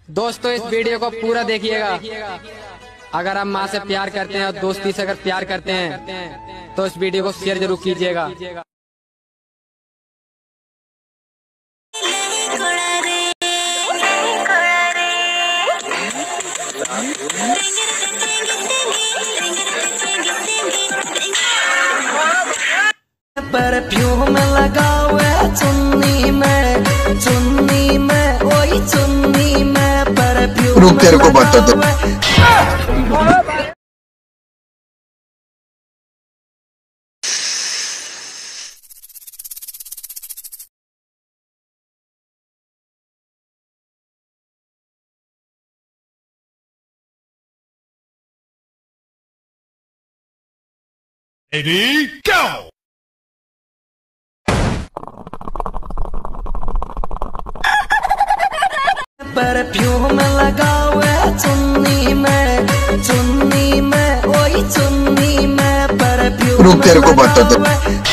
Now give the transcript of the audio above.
दोस्तों इस वीडियो को पूरा देखिएगा। अगर आप माँ से प्यार करते हैं और दोस्ती से अगर प्यार करते हैं तो इस वीडियो को शेयर जरूर कीजिएगा। परफ्यूम लगावे चुन्नी में ओई चुन्नी में परफ्यूम। रुक तेरे को बता दो। Ready, go! परफ्यूम लगावे चुन्नी में ओई चुन्नी में परफ्यूम। रुक तेरे को बता दो।